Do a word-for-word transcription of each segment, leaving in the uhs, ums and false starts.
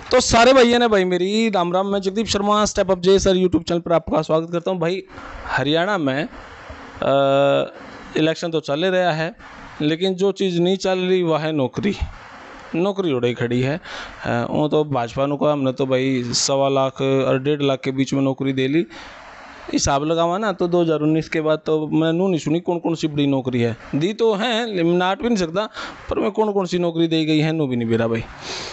तो सारे भैया ने भाई मेरी राम राम। मैं Jagdeep Sharma step up J sir YouTube channel पर आपका स्वागत करता हूं। भाई हरियाणा में आ, इलेक्शन तो चल रहा है, लेकिन जो चीज़ नहीं चल रही वह है नौकरी। नौकरी उड़े खड़ी है। वो तो भाजपा को हमने तो भाई सवा लाख और डेढ़ लाख के बीच में नौकरी दे ली। हिसाब लगावा ना तो दो हज़ार उन्नीस के बाद तो मैं नू नहीं सुनी कौन कौन सी बड़ी नौकरी है दी तो है, नाट भी नहीं सकता, पर मैं कौन कौन सी नौकरी दी गई है नू भी नहीं बेरा भाई।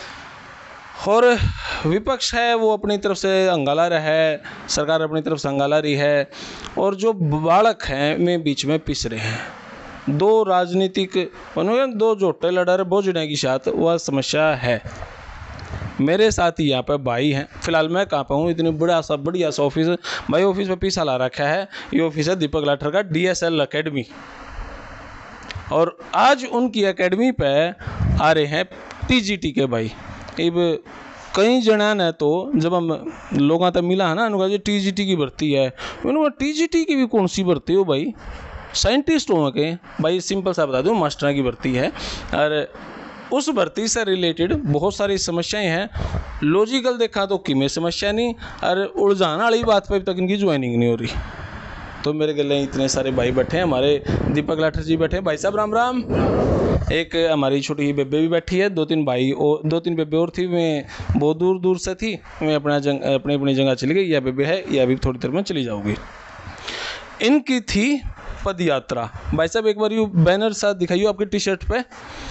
और विपक्ष है वो अपनी तरफ से हंगाला रहा है, सरकार अपनी तरफ से हंगाला रही है, और जो बालक हैं में बीच में पिस रहे हैं। दो राजनीतिक दो जोटे लड़ा रहे बोझने की साथ वह समस्या है। मेरे साथ ही यहाँ पे भाई हैं। फिलहाल मैं कहाँ पे हूँ, इतनी बड़ा सा बढ़िया सा ऑफिस भाई, ऑफिस में पीसा ला रखा है। ये ऑफिस है दीपक लाठर का, डी एस एल अकेडमी। और आज उनकी अकेडमी पे आ रहे हैं टी जी टी के भाई। अब कई जना ने तो जब हम लोगों तक मिला है ना, उन्होंने टी जी टी की भर्ती है। उन्होंने टी जी टी की भी कौन सी भर्ती हो भाई, साइंटिस्ट हो के भाई? सिंपल सा बता दूँ, मास्टर की भर्ती है। और उस भर्ती से रिलेटेड बहुत सारी समस्याएं हैं। लॉजिकल देखा तो कि में समस्या नहीं, और उलझाने वाली बात पर तक इनकी ज्वाइनिंग नहीं हो रही। तो मेरे गले इतने सारे भाई बैठे हैं, हमारे दीपक लाठर जी बैठे हैं। भाई साहब राम राम। एक हमारी छोटी ही बेबे भी बैठी है, दो तीन भाई और दो तीन बेबे और थी। मैं बहुत दूर दूर से थी, मैं अपना जंग अपनी अपनी जगह चली गई। यह बेबे है, यह अभी थोड़ी देर में चली जाऊगी। इनकी थी पद यात्रा। भाई साहब एक बार यू बैनर साथ दिखाइए आपकी टी शर्ट पे,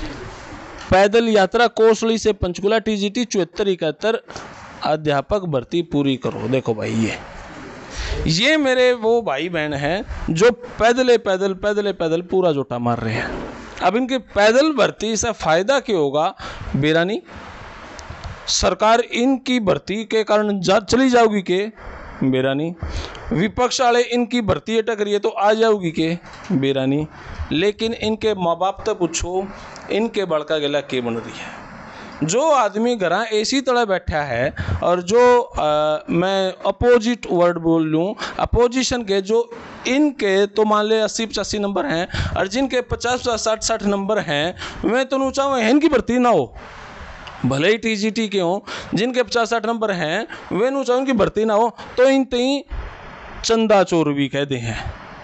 पैदल यात्रा कोसली से पंचकुला टी जी टी चौहत्तर इकहत्तर अध्यापक भर्ती पूरी करो। देखो भाई, ये ये मेरे वो भाई बहन हैं जो पैदले पैदल पैदले पैदल पूरा जोटा मार रहे हैं। अब इनके पैदल भर्ती से फायदा क्या होगा बेरानी? सरकार इनकी भर्ती के कारण जा चली जाओगी के बेरानी? विपक्ष वाले इनकी भर्ती अटक रही है तो आ जाओगी के बेरानी? लेकिन इनके माँ बाप तक पूछो, इनके बड़का गला के बन रही है। जो आदमी घर एसी तले बैठा है, और जो आ, मैं अपोजिट वर्ड बोल लूँ, अपोजिशन के जो इनके तो मान ले अस्सी पचासी नंबर हैं, और जिनके पचास पचास साठ साठ नंबर हैं, मैं तो नहीं चाहूँ इनकी भर्ती ना हो। भले ही टी जी टी के हों, जिनके पचास साठ नंबर हैं वे नहीं चाहूँ उनकी भर्ती ना हो, तो इन तई चंदा चोर भी कहते हैं।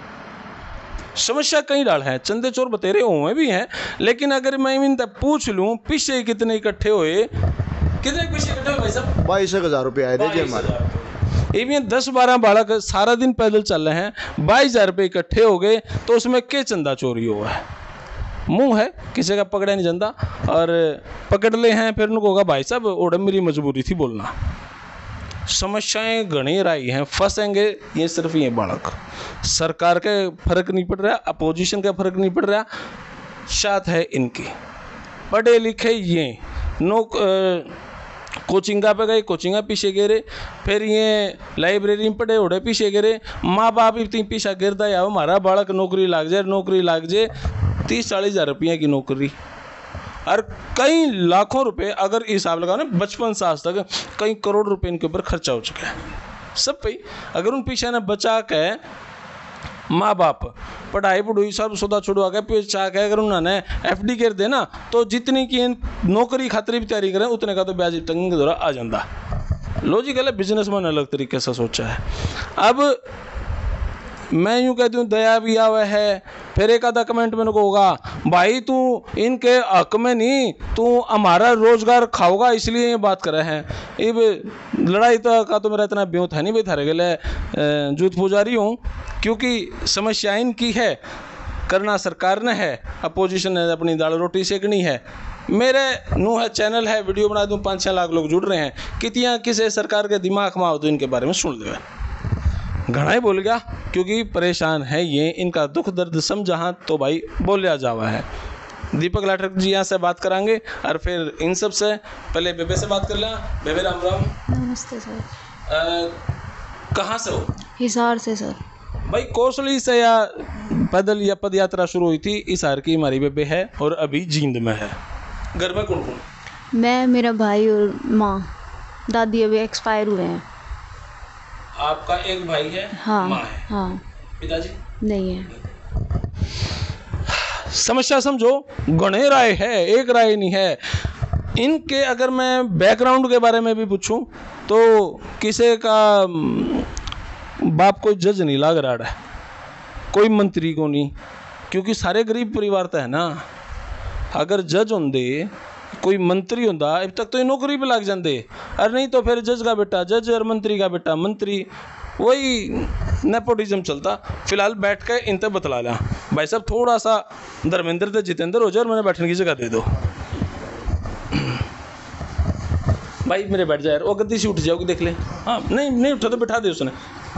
समस्या कई डाल है, चंदे चोर बतेरे हुए भी हैं, लेकिन अगर मैं इन तक पूछ लूं पीछे कितने इकट्ठे हुए, कितने पीछे इकट्ठे हुए भाई साहब? बाईस हजार रुपये आए थे जी हमारे। ये दस बारह बालक सारा दिन पैदल चल रहे हैं, बाईस हजार रुपये इकट्ठे हो गए, तो उसमें क्या चंदा चोरी हुआ है? मुंह है किसी का पकड़ा नहीं जाता, और पकड़ ले हैं फिर उनको होगा भाई साहब ओढ़ मेरी मजबूरी थी बोलना। समस्याएं घनी रही हैं, फंसेंगे ये सिर्फ ये बालक। सरकार के फर्क नहीं पड़ रहा, अपोजिशन का फर्क नहीं पड़ रहा, साथ है इनकी पढ़े लिखे ये नो कोचिंगा पे गए, कोचिंगा पीछे गिरे, फिर ये लाइब्रेरी में पढ़े उड़े पीछे गिरे। माँ बाप इतनी पीछा गिरता है हमारा बालक नौकरी लाग जाए, नौकरी लाग जाए। तीस चालीस हजार रुपये की नौकरी और कई लाखों रुपए, अगर हिसाब लगाओ ना बचपन से आज तक कई करोड़ रुपए इनके ऊपर खर्चा हो चुका है सब पे। अगर उन पीछे ने बचा के माँ बाप पढ़ाई पढ़ाई सब सौदा छुड़वा के पीछा के अगर उन्होंने एफ डी कर देना, तो जितनी की नौकरी खातिर भी तैयारी करें उतने का तो ब्याज तंग के दौरा आ जाता। लॉजिकल है, बिजनेसमैन अलग तरीके से सोचा है। अब मैं यूँ कहती हूँ दया भी आवे है, फिर एक आधा कमेंट में को होगा भाई तू इनके हक में नहीं, तू हमारा रोजगार खाओगा इसलिए ये बात कर रहे हैं। अब लड़ाई तो का तो मेरा इतना ब्योत है नहीं भाई, थारे गले जूत पुजारी हूँ, क्योंकि समस्या इनकी है, करना सरकार ने है, अपोजिशन ने अपनी दाल रोटी सेकनी है। मेरे नू है चैनल है, वीडियो बना दूँ, पाँच छः लाख लोग जुड़ रहे हैं, कितियाँ किसी सरकार के दिमाग में आओ तो इनके बारे में सुन ले। घना ही बोल गया क्योंकि परेशान है ये, इनका दुख दर्द समझा तो भाई बोलिया जावा है। दीपक लाठर जी यहाँ से बात करांगे, और फिर इन सब से पहले बेबे से बात कर लें। बेबे राम राम। नमस्ते सर। कहाँ से हो? हिसार से सर। भाई कोसली से या पैदल या पद यात्रा शुरू हुई थी, हिसार की हमारी बेबे है और अभी जींद में है। घर में कौन कौन? मैं, मेरा भाई और माँ। दादी अभी एक्सपायर हुए हैं। आपका एक भाई है? हाँ, माँ है? हाँ। पिताजी नहीं है। समस्या समझो, गणे राय है, एक राय नहीं है। इनके अगर मैं बैकग्राउंड के बारे में भी पूछूं तो किसी का बाप कोई जज नहीं लाग रहा है, कोई मंत्री को नहीं, क्योंकि सारे गरीब परिवार तो है ना। अगर जज होंदे कोई मंत्री होंदा अब तक तो ये नौकरी पे लग जाते, और नहीं तो फिर जज का बेटा जज और मंत्री का बेटा मंत्री, वही नेपोटिज्म चलता। फिलहाल बैठ के इन तक बतला लिया भाई साहब, थोड़ा सा धर्मेंद्र से जितेंद्र हो जाए और मैंने बैठने की जगह दे दो। भाई मेरे बैठ जाए, वो गद्दी से उठ जाओगे देख ले। हाँ नहीं नहीं उठा तो बैठा दे उसने।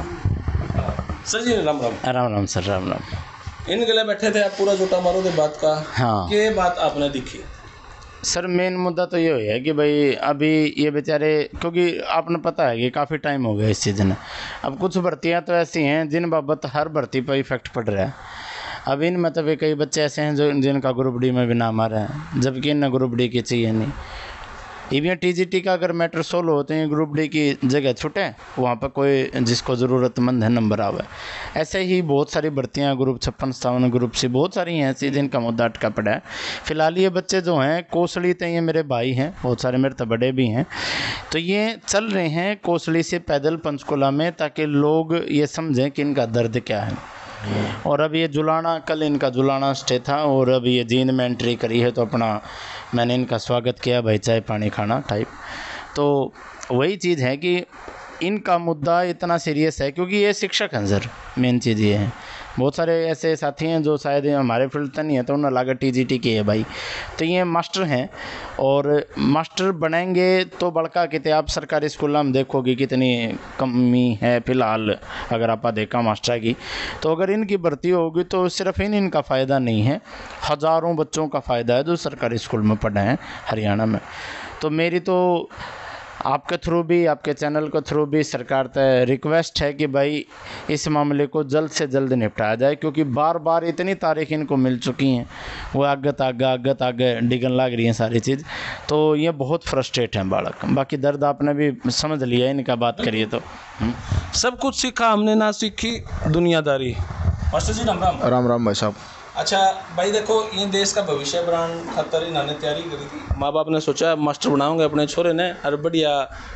सर जी राम राम। राम राम सर, राम राम। इन गले बैठे थे आप, पूरा जोटा मारो दे बात का। हाँ, ये बात आपने दिखी सर मेन मुद्दा तो ये है कि भाई अभी ये बेचारे, क्योंकि आपने पता है कि काफ़ी टाइम हो गया इस चीज़ में। अब कुछ भर्तियां तो ऐसी हैं जिन बाबत हर भर्ती पर इफेक्ट पड़ रहा है। अब इन मतलब कई बच्चे ऐसे हैं जो जिनका ग्रुप डी में भी नाम आ रहा है, जबकि इन ग्रुप डी की चाहिए नहीं। इवन टीजीटी का अगर मैटर सोल्व होते हैं, ग्रुप डी की जगह छुटे, वहाँ पर कोई जिसको ज़रूरतमंद है नंबर आवे। ऐसे ही बहुत सारी भर्तियाँ ग्रुप छप्पन सत्तावन ग्रुप सी बहुत सारी हैं ऐसी जिनका मुद्दा अटका पड़ा है। फिलहाल ये बच्चे जो हैं कोसली, तो ये मेरे भाई हैं, बहुत सारे मेरे तो बड़े भी हैं, तो ये चल रहे हैं कोसली से पैदल पंचकुला में, ताकि लोग ये समझें कि इनका दर्द क्या है। और अब ये जुलाना, कल इनका जुलाना स्टे था और अब ये जींद में एंट्री करी है, तो अपना मैंने इनका स्वागत किया, भाई चाय पानी खाना टाइप। तो वही चीज़ है कि इनका मुद्दा इतना सीरियस है क्योंकि ये शिक्षक हैं सर, मेन चीज़ ये है। बहुत सारे ऐसे साथी हैं जो शायद हमारे फील्ड तो नहीं है, तो उन्हें लागत टीजीटी की है भाई, तो ये मास्टर हैं और मास्टर बनेंगे तो बड़का कितने आप सरकारी स्कूल में देखोगे कितनी कमी है फिलहाल, अगर आप देखा मास्टर की। तो अगर इनकी भर्ती होगी तो सिर्फ इन इनका फ़ायदा नहीं है, हज़ारों बच्चों का फ़ायदा है जो सरकारी स्कूल में पढ़े हैं हरियाणा में। तो मेरी तो आपके थ्रू भी, आपके चैनल के थ्रू भी सरकार तक रिक्वेस्ट है कि भाई इस मामले को जल्द से जल्द निपटाया जाए, क्योंकि बार बार इतनी तारीख इनको मिल चुकी हैं, वो आगत आगे आगत आगे डिगन लग रही हैं सारी चीज़। तो ये बहुत फ्रस्ट्रेट हैं बालक। बाकी दर्द आपने भी समझ लिया इनका, बात करिए तो सब कुछ सीखा हमने, ना सीखी दुनियादारी। मास्टर जी राम राम। राम राम भाई साहब। अच्छा भाई देखो, ये देश का भविष्य बनाने खातर इन्होंने तैयारी करी थी। माँ बाप ने सोचा मास्टर बनाओगे अपने छोरे ने, और बढ़िया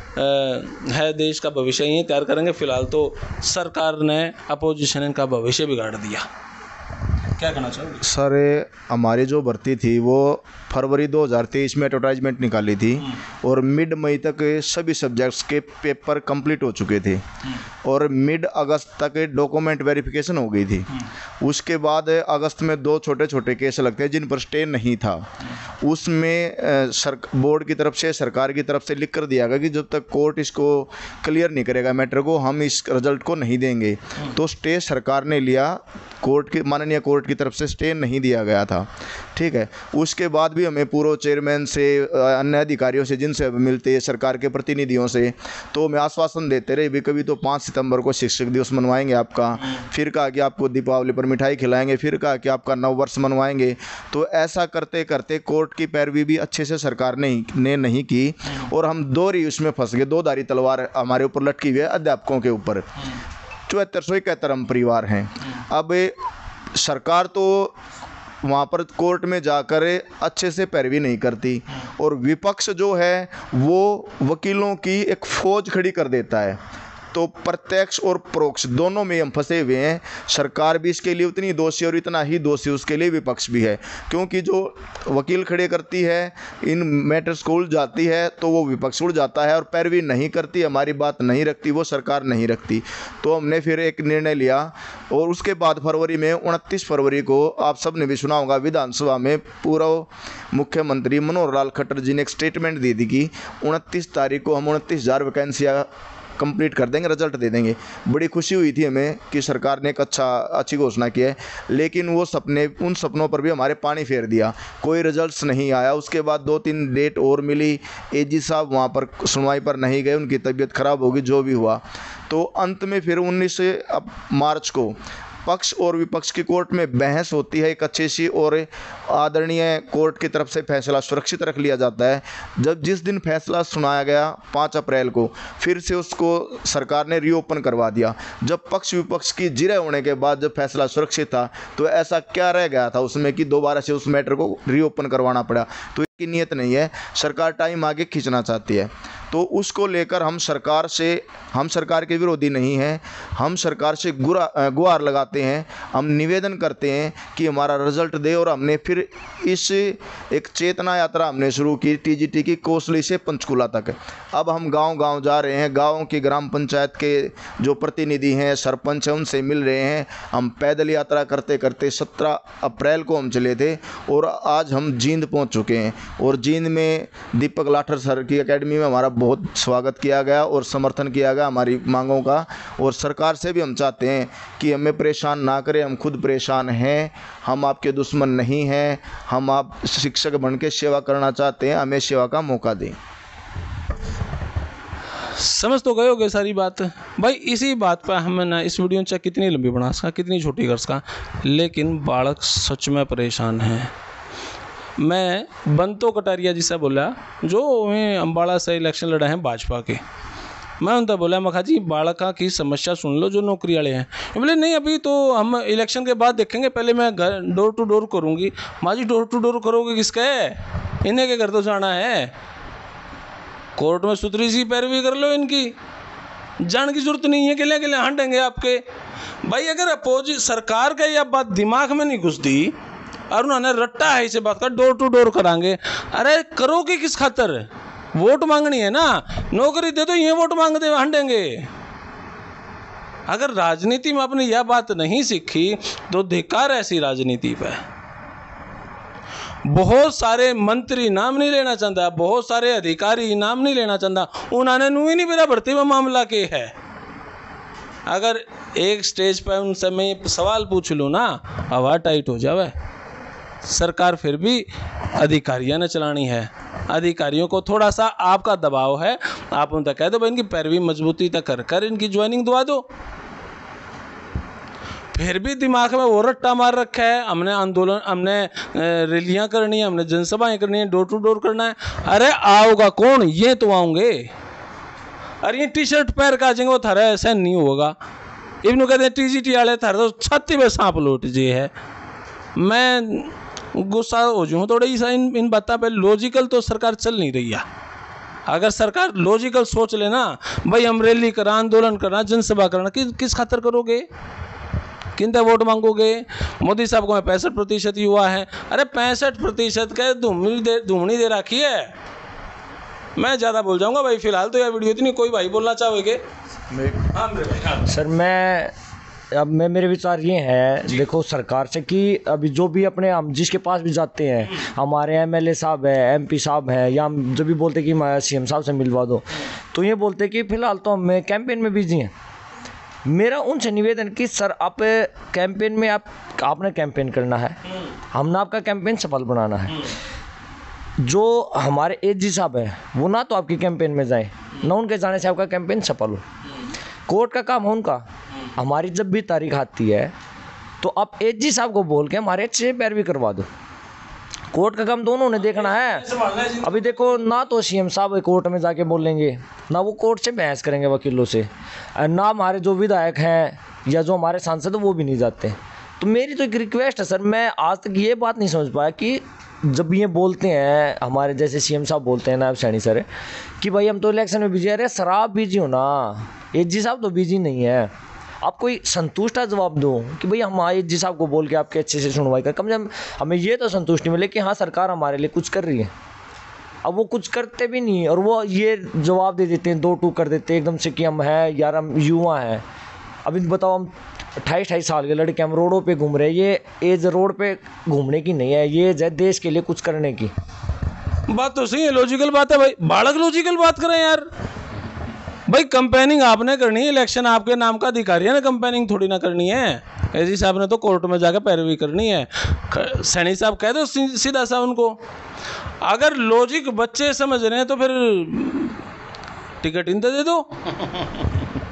है देश का भविष्य यही तैयार करेंगे। फिलहाल तो सरकार ने अपोजिशन इनका भविष्य बिगाड़ दिया, क्या कहना चाहोगे? सर हमारी जो भर्ती थी वो फरवरी दो हज़ार तेईस में एडवर्टाइजमेंट निकाली थी और मिड मई तक सभी सब्जेक्ट्स के पेपर कंप्लीट हो चुके थे और मिड अगस्त तक डॉक्यूमेंट वेरिफिकेशन हो गई थी। उसके बाद अगस्त में दो छोटे छोटे केस लगते हैं जिन पर स्टे नहीं था। उसमें सर बोर्ड की तरफ से, सरकार की तरफ से लिख कर दिया गया कि जब तक कोर्ट इसको क्लियर नहीं करेगा मैटर को, हम इस रिजल्ट को नहीं देंगे। तो स्टे सरकार ने लिया, कोर्ट की माननीय कोर्ट की तरफ से स्टे नहीं दिया गया था, ठीक है। उसके बाद भी हमें पूर्व चेयरमैन से, अन्य अधिकारियों से जिनसे मिलते हैं, सरकार के प्रतिनिधियों से, तो हमें आश्वासन देते रहे भी कभी तो पाँच सितंबर को शिक्षक दिवस मनवाएंगे आपका, फिर कहा कि आपको दीपावली पर मिठाई खिलाएंगे, फिर कहा कि आपका नव वर्ष मनवाएंगे। तो ऐसा करते करते कोर्ट की पैरवी भी अच्छे से सरकार ने ने नहीं की और हम दो ही उसमें फंस गए। दो धारी तलवार हमारे ऊपर लटकी हुई है अध्यापकों के ऊपर। चौहत्तर सौ इकहत्तर हम परिवार हैं। अब सरकार तो वहाँ पर कोर्ट में जाकर अच्छे से पैरवी नहीं करती और विपक्ष जो है वो वकीलों की एक फौज खड़ी कर देता है। तो प्रत्यक्ष और परोक्ष दोनों में हम फंसे हुए हैं। सरकार भी इसके लिए उतनी दोषी और इतना ही दोषी उसके लिए विपक्ष भी है, क्योंकि जो वकील खड़े करती है, इन मैटर्स को उड़ जाती है तो वो विपक्ष उड़ जाता है और पैरवी नहीं करती, हमारी बात नहीं रखती, वो सरकार नहीं रखती। तो हमने फिर एक निर्णय लिया और उसके बाद फरवरी में उनतीस फरवरी को आप सब ने भी सुना होगा, विधानसभा में पूर्व मुख्यमंत्री मनोहर लाल खट्टर जी ने एक स्टेटमेंट दी थी कि उनतीस तारीख को हम उनतीस हज़ार वैकेंसियाँ कंप्लीट कर देंगे, रिजल्ट दे देंगे। बड़ी खुशी हुई थी हमें कि सरकार ने एक अच्छा अच्छी घोषणा की है, लेकिन वो सपने, उन सपनों पर भी हमारे पानी फेर दिया, कोई रिजल्ट्स नहीं आया। उसके बाद दो तीन डेट और मिली, एजी साहब वहाँ पर सुनवाई पर नहीं गए, उनकी तबीयत खराब होगी, जो भी हुआ। तो अंत में फिर उन्नीस मार्च को पक्ष और विपक्ष की कोर्ट में बहस होती है एक अच्छी सी, और आदरणीय कोर्ट की तरफ से फैसला सुरक्षित रख लिया जाता है। जब जिस दिन फैसला सुनाया गया पाँच अप्रैल को, फिर से उसको सरकार ने रीओपन करवा दिया। जब पक्ष विपक्ष की जिरह होने के बाद जब फैसला सुरक्षित था, तो ऐसा क्या रह गया था उसमें कि दोबारा से उस मैटर को रीओपन करवाना पड़ा। तो की नियत नहीं है, सरकार टाइम आगे खींचना चाहती है। तो उसको लेकर हम सरकार से हम सरकार के विरोधी नहीं हैं, हम सरकार से गुरा गुहार लगाते हैं, हम निवेदन करते हैं कि हमारा रिजल्ट दे। और हमने फिर इस एक चेतना यात्रा हमने शुरू की टीजीटी की, कोसली से पंचकूला तक। अब हम गांव-गांव जा रहे हैं, गाँव की ग्राम पंचायत के जो प्रतिनिधि हैं, सरपंच हैं, उनसे मिल रहे हैं। हम पैदल यात्रा करते करते सत्रह अप्रैल को हम चले थे और आज हम जींद पहुँच चुके हैं। और जींद में दीपक लाठर सर की एकेडमी में हमारा बहुत स्वागत किया गया और समर्थन किया गया हमारी मांगों का। और सरकार से भी हम चाहते हैं कि हमें परेशान ना करें, हम खुद परेशान हैं, हम आपके दुश्मन नहीं हैं, हम आप शिक्षक बन के सेवा करना चाहते हैं, हमें सेवा का मौका दें। समझ तो गए होगे सारी बात भाई। इसी बात पर हम ना इस वीडियो चाहे कितनी लंबी बना सका, कितनी छोटी कर सका, लेकिन बालक सच में परेशान है। मैं बंतो कटारिया जी से बोला, जो अम्बाड़ा से इलेक्शन लड़े हैं भाजपा के, मैं उनसे बोला मखा जी बालका की समस्या सुन लो जो नौकरी वाले हैं। बोले नहीं अभी तो हम इलेक्शन के बाद देखेंगे, पहले मैं घर डोर टू डोर करूँगी। माँ जी डोर टू डोर करोगे किसका है, इन्हें के घर तो जाना है, कोर्ट में सुथरी सी पैरवी कर लो इनकी, जान की जरूरत नहीं है, किले किले हटेंगे आपके। भाई अगर अपोजिट सरकार का यह बात दिमाग में नहीं घुसती और उन्होंने रट्टा है इसे बात का डोर टू डोर कराएंगे, अरे करोगे किस खातर, वोट मांगनी है ना, नौकरी दे दो, ये वोट मांगते हुए हटेंगे। अगर राजनीति में आपने यह बात नहीं सीखी तो धिक्कार ऐसी राजनीति पे। बहुत सारे मंत्री नाम नहीं लेना चाहता, बहुत सारे अधिकारी नाम नहीं लेना चाहता, उन्होंने नू ही नहीं मेरा भर्ती में मामला के है। अगर एक स्टेज पर उनसे मैं सवाल पूछ लूँ ना, हवा टाइट हो जावे। सरकार फिर भी अधिकारियों ने चलानी है, अधिकारियों को थोड़ा सा आपका दबाव है, आप उन तक कह दो भाई इनकी पैरवी मजबूती तक कर कर इनकी ज्वाइनिंग दवा दो। फिर भी दिमाग में वो रट्टा मार रखा है, हमने आंदोलन, हमने रैलियां करनी है, हमने जनसभाएं करनी है, डोर टू डोर करना है। अरे आओगा कौन, ये तो आऊँगे, अरे ये टी शर्ट पैर का जाएंगे वो थारा ऐसा नहीं होगा। इबन कहते हैं टी जी टी वाले थारा तो छाती में सांप लौट जे है। मैं गुस्सा हो जाऊँ थोड़ा सा इन इन बातों पे। लॉजिकल तो सरकार चल नहीं रही है। अगर सरकार लॉजिकल सोच लेना भाई हम रैली करा, आंदोलन करना, जनसभा करना, कि, किस खातर करोगे, किन वोट मांगोगे। मोदी साहब को पैंसठ प्रतिशत युवा है, अरे पैंसठ प्रतिशत के धूमनी दे धूमनी दे रखी है। मैं ज़्यादा बोल जाऊँगा भाई, फिलहाल तो यह वीडियो इतनी, कोई भाई बोलना चाहोगे? सर मैं अब मैं मेरे विचार ये हैं, देखो सरकार से कि अभी जो भी अपने हम जिसके पास भी जाते हैं, हमारे एमएलए साहब है, एमपी साहब हैं, या हम जब भी बोलते कि सीएम साहब से मिलवा दो, तो ये बोलते कि फ़िलहाल तो हम कैंपेन में बिजी हैं। मेरा उनसे निवेदन कि सर आप कैंपेन में आप आपने कैंपेन करना है, हमने आपका कैंपेन सफल बनाना है। जो हमारे एजी साहब हैं वो ना तो आपकी कैंपेन में जाएं, ना उनके जाने से आपका कैंपेन सफल हो। कोर्ट का काम है उनका। हमारी जब भी तारीख आती है तो आप एजी साहब को बोल के हमारे अच्छे पैरवी करवा दो। कोर्ट का काम दोनों ने देखना है। अभी देखो ना तो सीएम साहब कोर्ट में जाके बोलेंगे, ना वो कोर्ट से बहस करेंगे वकीलों से, ना हमारे जो विधायक हैं या जो हमारे सांसद वो भी नहीं जाते। तो मेरी तो एक रिक्वेस्ट है सर, मैं आज तक ये बात नहीं समझ पाया कि जब ये बोलते हैं हमारे जैसे सीएम साहब बोलते हैं, नायब सैनी सर, कि भाई हम तो इलेक्शन में बिजी, अरे सर आप बिजी हो ना, एजी साहब तो बिजी नहीं है। आप कोई संतुष्ट जवाब दो कि भाई हम एजी साहब को बोल के आपके अच्छे से सुनवाई कर, कम से कम हमें ये तो संतुष्टि मिले कि हाँ सरकार हमारे लिए कुछ कर रही है। अब वो कुछ करते भी नहीं और वो ये जवाब दे देते हैं, दो टू कर देते हैं एकदम से कि हम हैं यार, हम युवा हैं। अभी बताओ हम अट्ठाईस अट्ठाईस साल के लड़के हम रोडों पे घूम रहे हैं, ये एज रोड पे घूमने की नहीं है, ये एज है देश के लिए कुछ करने की। बात तो सही है, लॉजिकल बात है भाई, बालक लॉजिकल बात करें यार। भाई कंपेनिंग आपने करनी है, इलेक्शन आपके नाम का अधिकारी ने कंपेनिंग थोड़ी ना करनी है। एजी साहब ने तो कोर्ट में जाकर पैरवी करनी है। सैनी साहब कह दो सीधा सा उनको। अगर लॉजिक बच्चे समझ रहे हैं तो फिर टिकट इनसे दे दो।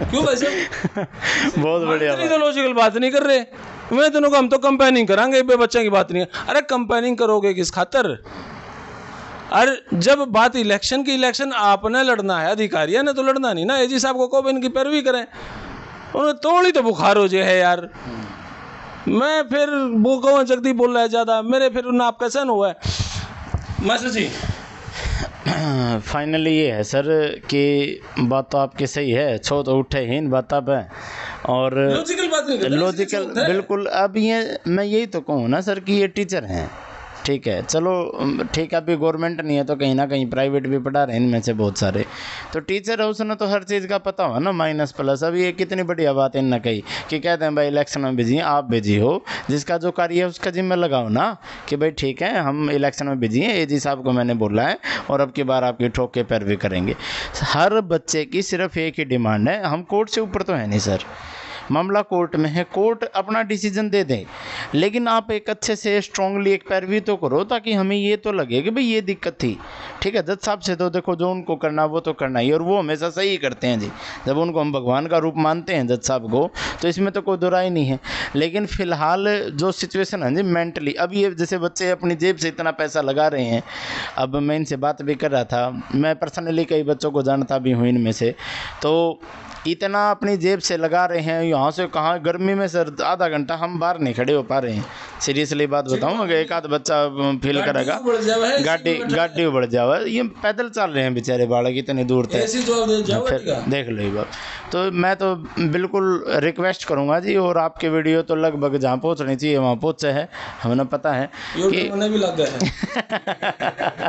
क्यों भाई साहब? बहुत बढ़िया इतनी तो लॉजिकल बात नहीं कर रहे। मैं दोनों को हम तो कंपेयरिंग करांगे, बे बच्चे की बात नहीं है। अरे कंपेयरिंग करोगे किस खातर? अरे जब बात इलेक्शन की, इलेक्शन आपने लड़ना है, अधिकारियों ने तो लड़ना नहीं ना। एजी साहब को कहो इनकी पैरवी करें, उन्हें तोड़ी तो बुखार हो जाए है यार। मैं फिर वो कहूँ जगदीप बोल रहा है ज़्यादा, मेरे फिर ना आप कैसे हुआ है मास्टर जी। फाइनली ये है सर कि बात तो आपकी सही है, छो तो उठे हीन बात अब है और लॉजिकल बात नहीं करते, लॉजिकल बिल्कुल। अब ये मैं यही तो कहूँ ना सर कि ये टीचर हैं, ठीक है, चलो ठीक है, अभी गवर्नमेंट नहीं है तो कहीं ना कहीं प्राइवेट भी पढ़ा रहे हैं इनमें से बहुत सारे। तो टीचर है, उसने तो हर चीज़ का पता हो ना, माइनस प्लस। अभी ये कितनी बढ़िया बात है इनने कही कि कहते हैं भाई इलेक्शन में बिजी हैं, आप बिजी हो, जिसका जो कार्य है उसका जिम्मे लगाओ ना कि भाई ठीक है हम इलेक्शन में बिजी हैं, एजी साहब को मैंने बोला है और अब की बार आपकी ठोक के पैरवी करेंगे। हर बच्चे की सिर्फ एक ही डिमांड है, हम कोर्ट से ऊपर तो है नहीं सर, मामला कोर्ट में है, कोर्ट अपना डिसीजन दे दे, लेकिन आप एक अच्छे से स्ट्रांगली एक पैरवी तो करो ताकि हमें ये तो लगे कि भाई ये दिक्कत थी। ठीक है, जज साहब से तो देखो जो उनको करना वो तो करना ही, और वो हमेशा सही करते हैं जी। जब उनको हम भगवान का रूप मानते हैं जज साहब को, तो इसमें तो कोई दुराई नहीं है। लेकिन फ़िलहाल जो सिचुएशन है जी मेंटली, अब ये जैसे बच्चे अपनी जेब से इतना पैसा लगा रहे हैं, अब मैं इनसे बात भी कर रहा था, मैं पर्सनली कई बच्चों को जानता भी हूँ इनमें से, तो इतना अपनी जेब से लगा रहे हैं, यहाँ से कहाँ गर्मी में सर आधा घंटा हम बाहर नहीं खड़े हो पा रहे हैं। सीरियसली बात बताऊँ, अगर एक आध बच्चा फील करेगा गाड़ी गाड़ी बढ़ जावा, ये पैदल चल रहे हैं बेचारे बालक इतनी दूर तक, फिर देख लो ये बात। तो मैं तो बिल्कुल रिक्वेस्ट करूँगा जी, और आपके वीडियो तो लगभग जहाँ पहुँचनी चाहिए वहाँ पहुँचे है, हमें पता है कि भी लग गया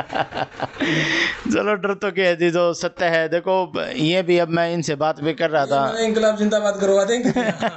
चलो डर तो क्या है जी, जो सत्य है। देखो ये भी, अब मैं इनसे बात भी कर रहा था, इंकलाब जिंदाबाद करवा देंगे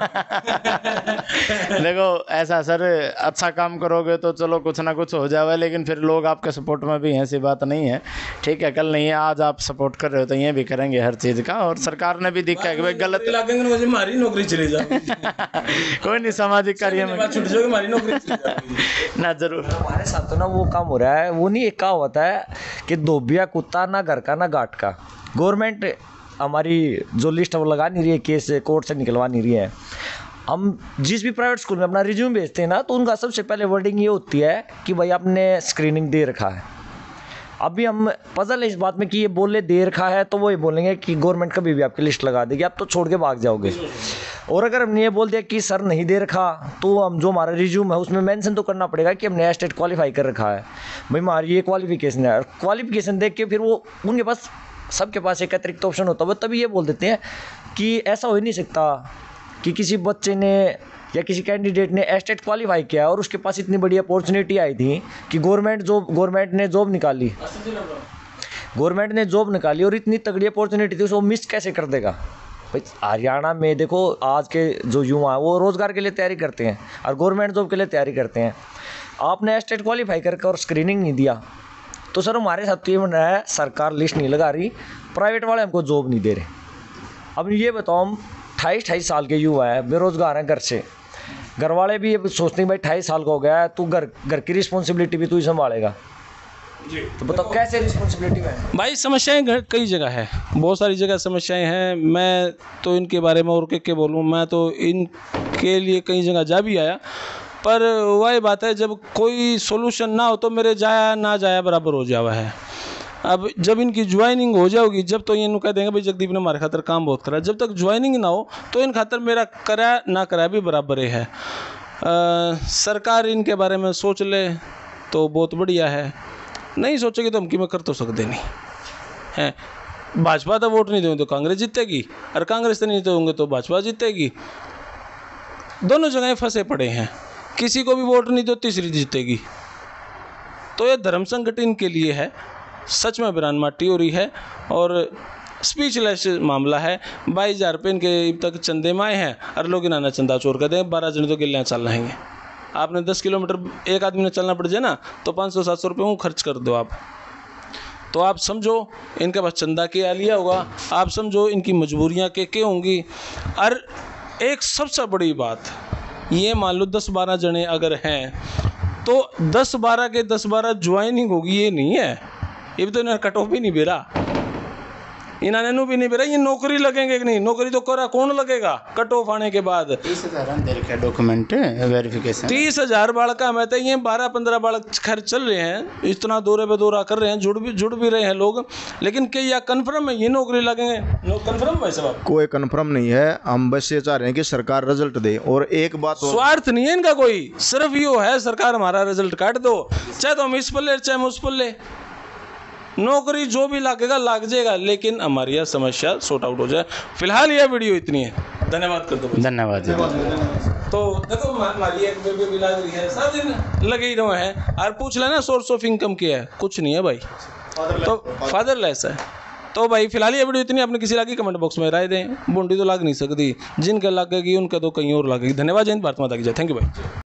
देखो ऐसा सर, अच्छा काम करोगे तो चलो कुछ ना कुछ हो जाएगा, लेकिन फिर लोग आपके सपोर्ट में भी हैं, ऐसी बात नहीं है। ठीक है, कल नहीं है आज आप सपोर्ट कर रहे हो तो ये भी करेंगे हर चीज़ का, और सरकार ने भी देखा है कि भाई गलत मुझे हमारी नौकरी चली जाए कोई नहीं, सामाजिक कार्य में हमारी नौकरी ना जरूर। हमारे साथ तो ना वो काम हो रहा है, वो नहीं एक कहावत होता है कि धोबिया कुत्ता ना घर का ना घाट का। गवर्नमेंट हमारी जो लिस्ट है वो लगा नहीं रही है, केस कोर्ट से निकलवा नहीं रही है। हम जिस भी प्राइवेट स्कूल में अपना रिज्यूम भेजते हैं ना, तो उनका सबसे पहले वर्डिंग ये होती है कि भाई आपने स्क्रीनिंग दे रखा है। अभी हम पजल है इस बात में कि ये बोले दे रखा है, तो वो ये बोलेंगे कि गवर्नमेंट कभी भी आपकी लिस्ट लगा देगी, आप तो छोड़ के भाग जाओगे। और अगर हमने ये बोल दिया कि सर नहीं दे रखा, तो हम जो हमारा रिज्यूम है उसमें मेंशन तो करना पड़ेगा कि हमने स्टेट क्वालिफाई कर रखा है, भाई हमारी ये क्वालिफिकेशन है। क्वालिफिकेशन देख के फिर वो उनके पास, सबके पास एक अतिरिक्त ऑप्शन होता है, वो तभी ये बोल देते हैं कि ऐसा हो ही नहीं सकता कि किसी बच्चे ने या किसी कैंडिडेट ने एस्टेट क्वालिफाई किया और उसके पास इतनी बड़ी अपॉर्चुनिटी आई थी कि गवर्नमेंट जॉब गवर्नमेंट ने जॉब निकाली गवर्नमेंट ने जॉब निकाली और इतनी तगड़ी अपॉर्चुनिटी थी, उसको मिस कैसे कर देगा। भाई हरियाणा में देखो आज के जो युवा हैं वो रोज़गार के लिए तैयारी करते हैं और गवर्नमेंट जॉब के लिए तैयारी करते हैं। आपने एस्टेट क्वालिफाई करके और स्क्रीनिंग नहीं दिया, तो सर हमारे साथ तो ये बन रहा है, सरकार लिस्ट नहीं लगा रही, प्राइवेट वाले हमको जॉब नहीं दे रहे। अब ये बताओ, हम अट्ठाईस अट्ठाईस साल के युवा हैं, बेरोजगार हैं, घर से घर वाले भी ये सोचते हैं भाई अट्ठाईस साल का हो गया है, तू घर घर की रिस्पॉन्सिबिलिटी भी तू ही संभालेगा, तो बताओ कैसे रिस्पॉन्सिबिलिटी में। भाई समस्याएं कई जगह है, बहुत सारी जगह समस्याएं हैं। मैं तो इनके बारे में और क्या क्या बोलूँ, मैं तो इनके लिए कई जगह जा भी आया, पर वही बात है जब कोई सोल्यूशन ना हो तो मेरे जाया ना जाया बराबर हो जावा है। अब जब इनकी ज्वाइनिंग हो जाएगी, जब तो ये कह देंगे भाई जगदीप ने हमारे खातर काम बहुत करा, जब तक ज्वाइनिंग ना हो तो इन खातर मेरा करा ना करा भी बराबर है। आ, सरकार इनके बारे में सोच ले तो बहुत बढ़िया है, नहीं सोचेगी तो हम कि मैं कर तो सकते नहीं हैं। भाजपा तो वोट नहीं देंगे तो कांग्रेस जीतेगी, और कांग्रेस तो नहीं देंगे तो भाजपा जीतेगी। दोनों जगह फंसे पड़े हैं, किसी को भी वोट नहीं दो तीसरी जीतेगी। तो ये धर्म संकट इनके लिए है, सच में बिरान माटी हो रही है और स्पीचलेस मामला है। बाईस हज़ार रुपये इनके अब तक चंदे में आए हैं और लोग इन्होंने चंदा चोर कर दें, बारह जने तो गिल्लियाँ चल रहेंगे। आपने दस किलोमीटर एक आदमी ने चलना पड़ जाए ना, तो पाँच सौ सात सौ रुपये वो खर्च कर दो आप, तो आप समझो इनके पास चंदा क्या लिया होगा, आप समझो इनकी मजबूरियाँ के क्या होंगी। और एक सबसे बड़ी बात ये, मान लो दस बारह जने अगर हैं तो दस बारह के दस बारह ज्वाइनिंग होगी, ये नहीं है, ये भी तो इन्हें कट ऑफ भी नहीं बेरा। इन्होंने नू भी नहीं बेरा ये नौकरी लगेंगे कि नहीं, नौकरी तो करा कौन लगेगा कट ऑफ आने के बाद। तीस हजार डॉक्यूमेंट वेरिफिकेशन तीस हजार बालक में तो ये बारह पंद्रह बालक खैर चल रहे हैं, इतना दौरे पे दौरा कर रहे हैं, जुड़ भी जुड़ भी रहे हैं लोग, लेकिन क्या कन्फर्म है ये नौकरी लगेंगे? नो कन्फर्म है सब? कोई कन्फर्म नहीं है। हम बस ये चाह रहे हैं कि सरकार रिजल्ट दे। और एक बात और, स्वार्थ नहीं है इनका कोई, सिर्फ यो है सरकार हमारा रिजल्ट काट दो, चाहे तो हम इस पर ले चाहे हम उस पर ले, नौकरी जो भी लगेगा लग जाएगा, लेकिन हमारी यह समस्या सॉर्ट आउट हो जाए। फिलहाल यह वीडियो इतनी है, धन्यवाद कर दो। धन्यवाद। तो देखो हमारी एक बेबी भी लग रही है, सब दिन लगे ही रहे हैं और पूछ लेना सोर्स ऑफ इनकम क्या है, कुछ नहीं है भाई, तो फादरलेस है। तो भाई फिलहाल ये वीडियो इतनी, आपने किसी लगी कमेंट बॉक्स में राय दें, बूंदी तो लग नहीं सकती, जिनके लगेगी उनका तो कहीं और लगेगी। धन्यवाद। जय हिंद, भारत माता की जय। थैंक यू भाई।